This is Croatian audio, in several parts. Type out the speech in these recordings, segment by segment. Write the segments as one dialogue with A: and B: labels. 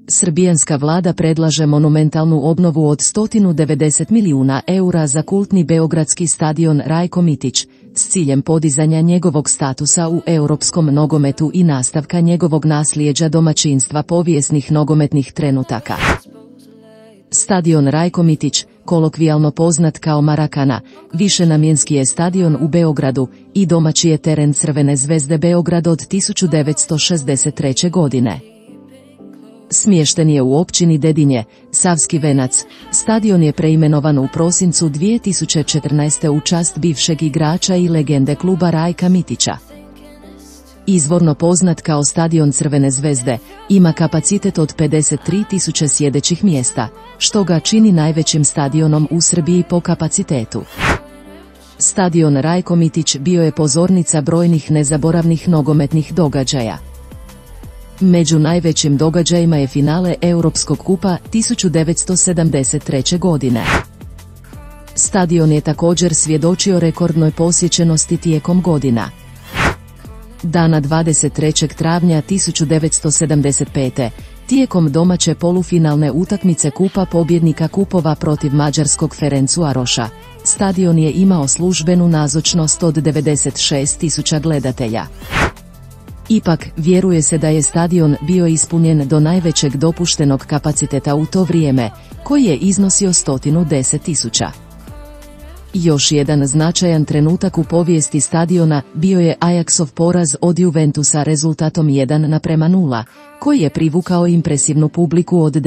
A: Srbijanska vlada predlaže monumentalnu obnovu od 190 milijuna eura za kultni beogradski stadion Rajko Mitić, s ciljem podizanja njegovog statusa u europskom nogometu i nastavka njegovog nasljeđa domaćinstva povijesnih nogometnih trenutaka. Stadion Rajko Mitić, kolokvijalno poznat kao Marakana, višenamjenski je stadion u Beogradu i domaći je teren Crvene zvezde Beograd od 1963. godine. Smješten je u općini Dedinje, Savski Venac. Stadion je preimenovan u prosincu 2014. u čast bivšeg igrača i legende kluba Rajka Mitića. Izvorno poznat kao stadion Crvene zvezde, ima kapacitet od 53.000 sjedećih mjesta, što ga čini najvećim stadionom u Srbiji po kapacitetu. Stadion Rajko Mitić bio je pozornica brojnih nezaboravnih nogometnih događaja. Među najvećim događajima je finale Europskog kupa 1973. godine. Stadion je također svjedočio rekordnoj posjećenosti tijekom godina. Dana 23. travnja 1975. tijekom domaće polufinalne utakmice Kupa pobjednika kupova protiv mađarskog Ferencvaroša, stadion je imao službenu nazočnost od 96.000 gledatelja. Ipak, vjeruje se da je stadion bio ispunjen do najvećeg dopuštenog kapaciteta u to vrijeme, koji je iznosio 110.000. Još jedan značajan trenutak u povijesti stadiona bio je Ajaxov poraz od Juventusa rezultatom 1:0, koji je privukao impresivnu publiku od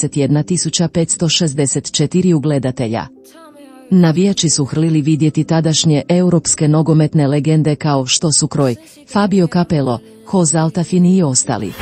A: 91.564 gledatelja. Navijači su hrlili vidjeti tadašnje europske nogometne legende kao što su Cruyff, Fabio Capello, Jose Altafini i ostali.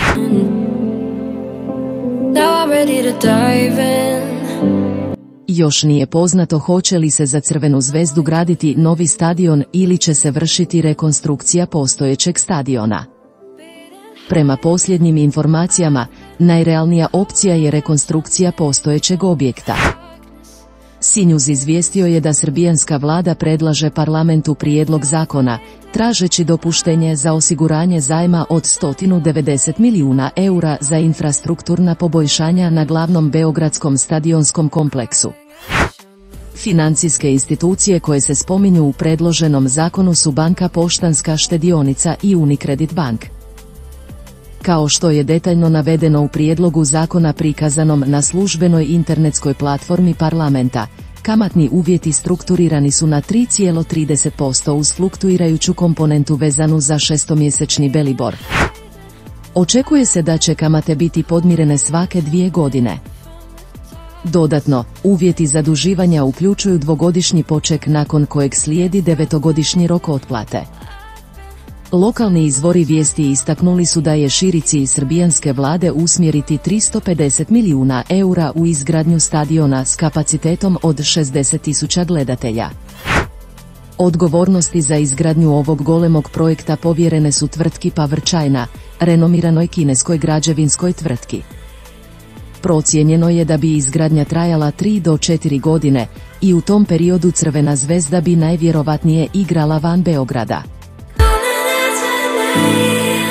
A: Još nije poznato hoće li se za Crvenu zvezdu graditi novi stadion ili će se vršiti rekonstrukcija postojećeg stadiona. Prema posljednjim informacijama, najrealnija opcija je rekonstrukcija postojećeg objekta. Sinjuz izvijestio je da srbijanska vlada predlaže parlamentu prijedlog zakona, tražeći dopuštenje za osiguranje zajma od 190 milijuna eura za infrastrukturna poboljšanja na glavnom beogradskom stadionskom kompleksu. Financijske institucije koje se spominju u predloženom zakonu su Banka Poštanska štedionica i Unicredit Bank. Kao što je detaljno navedeno u prijedlogu zakona prikazanom na službenoj internetskoj platformi parlamenta, kamatni uvjeti strukturirani su na 3,30% uz fluktuirajuću komponentu vezanu za šestomjesečni belibor. Očekuje se da će kamate biti podmirene svake 2 godine. Dodatno, uvjeti zaduživanja uključuju 2-godišnji poček nakon kojeg slijedi 9-godišnji rok otplate. Lokalni izvori vijesti istaknuli su da je širi cilj srbijanske vlade usmjeriti 350 milijuna eura u izgradnju stadiona s kapacitetom od 60.000 gledatelja. Odgovornosti za izgradnju ovog golemog projekta povjerene su tvrtki Power China, renomiranoj kineskoj građevinskoj tvrtki. Procijenjeno je da bi izgradnja trajala 3 do 4 godine i u tom periodu Crvena zvezda bi najvjerovatnije igrala van Beograda.